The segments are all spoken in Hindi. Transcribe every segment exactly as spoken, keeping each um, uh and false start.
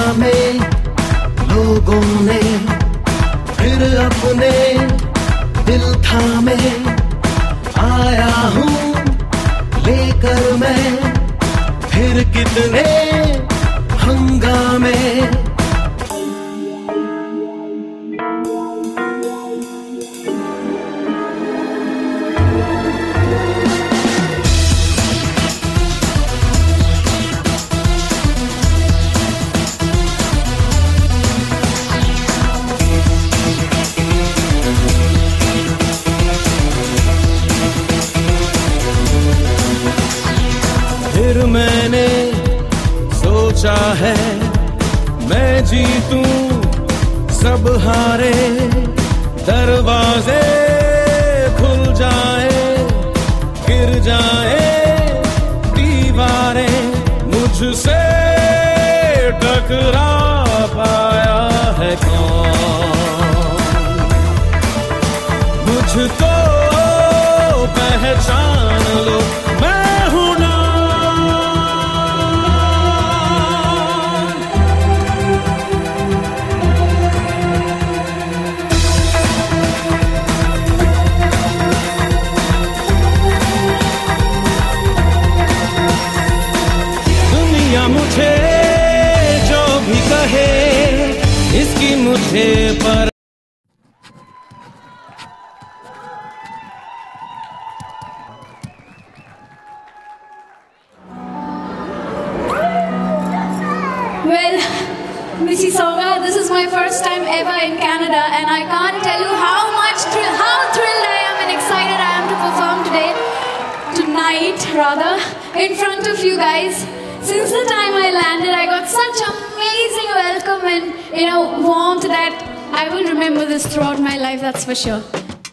में लोगों ने फिर अपने दिल थामे, आया हूँ लेकर मैं फिर कितने हंगामे। फिर मैंने सोचा है मैं जीतूं सब हारे, दरवाजे खुल जाए गिर जाए दीवारें, मुझसे टकरा पाया है कौन, मुझको पहचान लो मैं हूं ना। मुझे जो भी कहे इसकी मुझे पर Well, Missy Soga, this is my first time ever in Canada, and I can't tell you how much thrill, how thrilled I am and excited I am to perform today, tonight rather, in front of you guys. Since the time I landed, I got such amazing welcome and, you know, warmth that I will remember this throughout my life, that's for sure.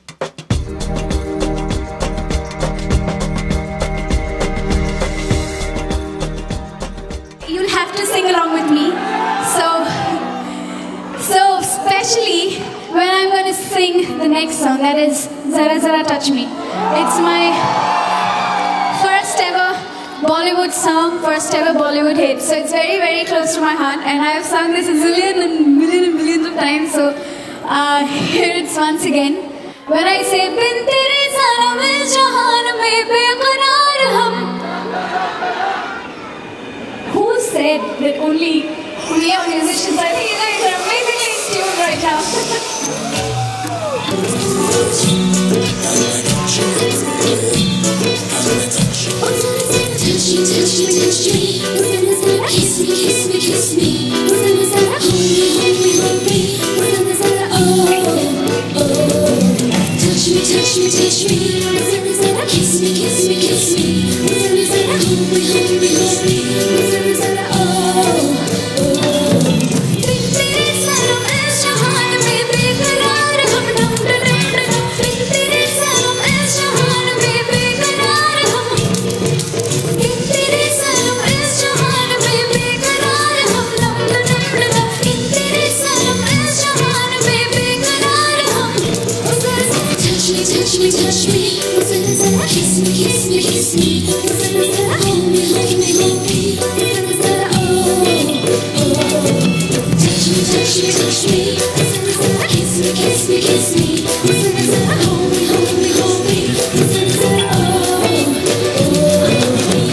You'll have to sing along with me. So, so especially when I'm going to sing the next song, that is Zara Zara Touch Me. It's my first ever Bollywood song, first ever Bollywood hit. So it's very, very close to my heart, and I have sung this a zillion and million and millions of times. So uh, here it's once again. When I say bin tere sanam is jahan mein beqarar hum. Who said that only male musicians? I think you guys are amazingly tuned right now. Touch me, touch me, touch me. Kiss me, kiss me, kiss me. Hold me, hold me, hold me. Oh, oh. Touch me, touch me, touch me. Kiss me, kiss me, kiss me. Hold me, hold me, hold me. Oh, oh. Bin tere sanam is jahan mein beqarar hum. Dum dum dum dum. Bin tere sanam is jahan mein beqarar hum. Bin tere sanam is jahan mein beqarar hum. Dum dum dum dum. Bin tere sanam is jahan mein beqarar hum. Oh zara zara touch me, touch me, touch me. Oh zara zara kiss me, kiss me, kiss me. Oh zara zara hold me, hold me, hold me. Oh zara zara oh, oh. Touch me, touch me, touch me. Oh zara zara kiss me, kiss me, kiss me. Oh zara zara hold me, hold me, hold me. Oh zara zara oh, oh.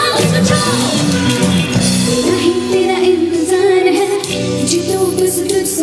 नहीं तेरा इंतजार है, जी तो बस तुझसे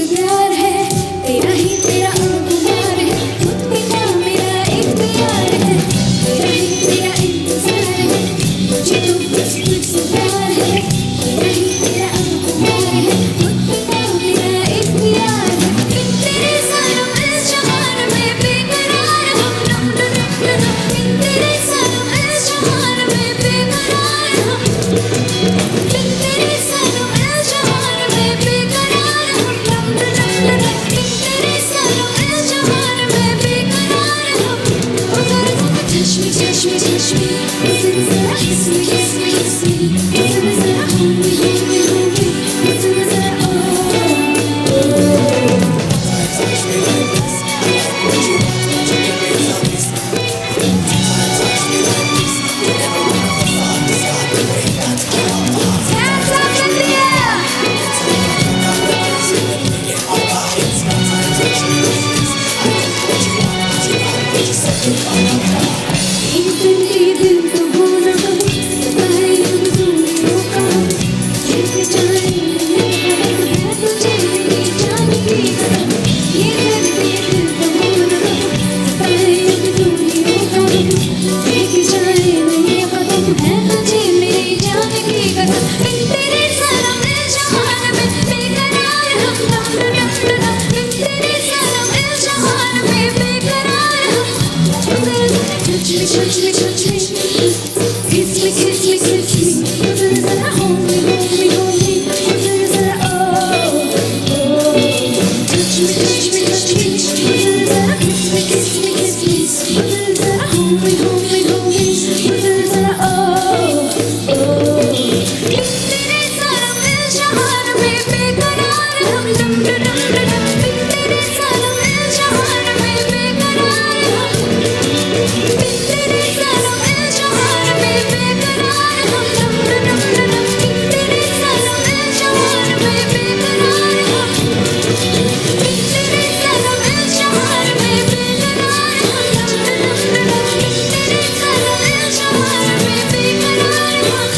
तेरे सनम इस जहान में बेकरार हम दम दम दम तेरे सनम इस जहान में बेकरार हम touch me touch me touch me kiss me kiss me kiss me जरा जरा hold me hold me hold me जरा जरा oh oh touch me touch me touch me जरा जरा kiss me kiss me kiss me जरा जरा hold me hold me hold me जरा जरा oh oh तेरे सनम इस जहान में बेकरार हम दम दम दम तेरे सनम इस जहान में बेकरार हम तेरे सनम इस जहान में बेकरार हम दम दम दम तेरे सनम इस जहान में बेकरार हम तेरे सनम इस जहान में बेकरार हम दम दम दम तेरे सनम इस जहान में बेकरार हम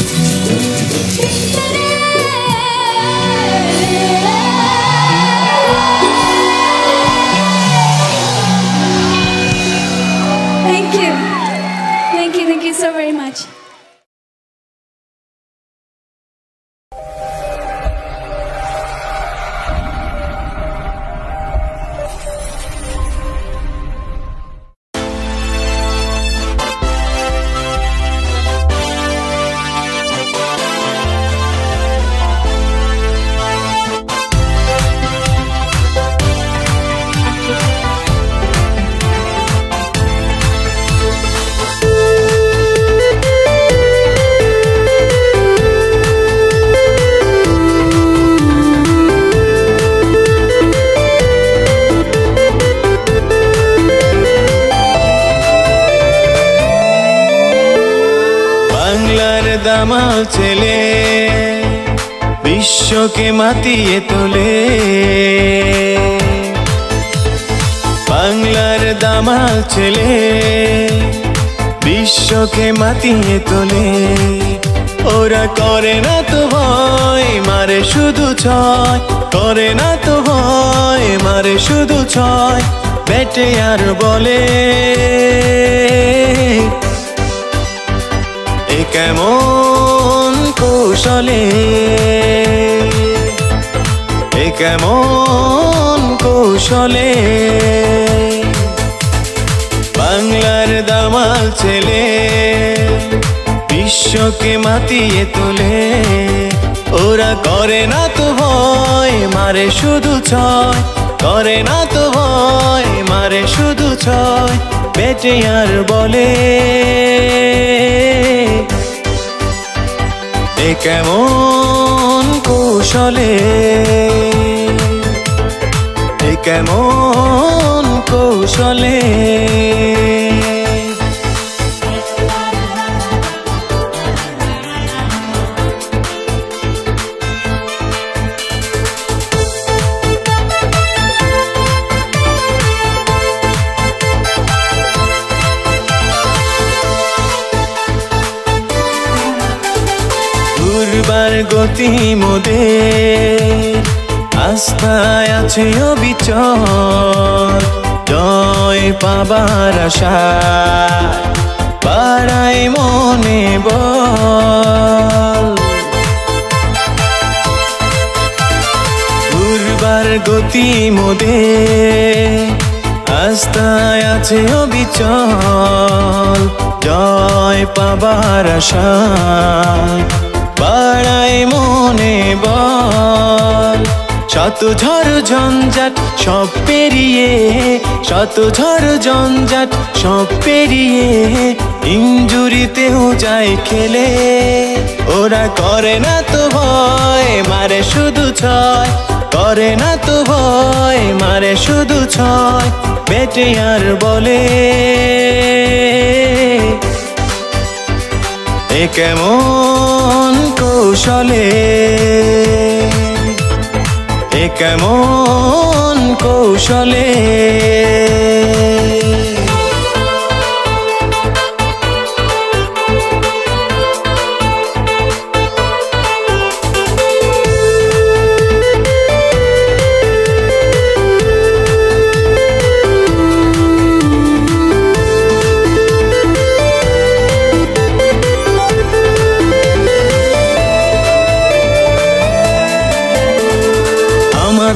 Thank you. Thank you. Thank you so very much. দামাল ছেলে বিশ্বকে মাতিয়ে তোলে বাংলার দামাল ছেলে বিশ্বকে মাতিয়ে তোলে ওরা করে না তো ভয় মারে শুধু ছয় করে না তো ভয় মারে শুধু ছয় বেটে আর বলে কেমন কৌশলে এ কেমন কৌশলে বাংলার দামাল ছেলে বিশ্বকে মাতিয়ে তোলে ওরা করে না তো ভয় মারে শুধু ছয় করে না তো ভয় মারে শুধু ছয় বেটে আর বলে এ কেমন কৌশলে এ কেমন কৌশলে দুর্বার গতি মোদের আস্থায় আছে অবিচল জয় পাবার আশা বাড়ায় মনে বল দুর্বার গতি মোদের আস্থায় আছে অবিচল জয় পাবার আশা বাড়ায় মনে বল শত ঝড় ঝঞ্ঝাট সব পেরিয়ে শত ঝড় ঝঞ্ঝাট সব পেরিয়ে ইনজুরিতেও যায় খেলে ওরা করে না তো ভয় মারে শুধু ছয় করে না তো ভয় মারে শুধু ছয় বেটে আর বলে এ কেমন কৌশলে এ কেমন কৌশলে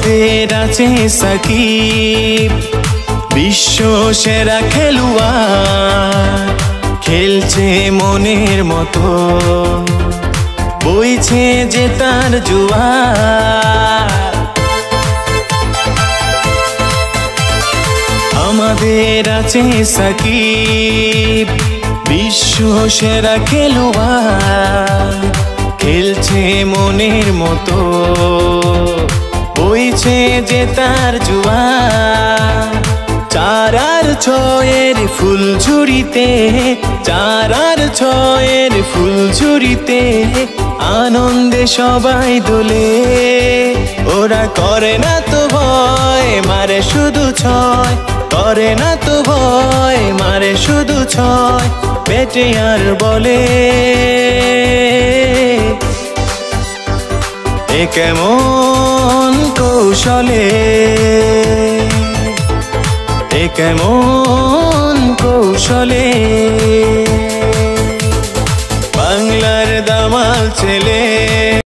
আমাদের আছে সাকিব, বিশ্ব সেরা খেলোয়াড়, খেলছে মনের মতো, বইছে যে তার জোয়ার। আমাদের আছে সাকিব, বিশ্ব সেরা খেলোয়াড়, খেলছে মনের মতো, বইছে যে তার জোয়ার। চার আর ছয়ের ফুল ঝুড়িতে, চার আর ছয়ের ফুল ঝুড়িতে, আনন্দে সবাই দোলে। ওরা করে না তো ভয়, মারে শুধু ছয়, করে না তো ভয়, মারে শুধু ছয়, ব্যাটে আর বলে। এ কেমন কৌশলে, এ কেমন কৌশলে, বাংলার দামাল ছেলে।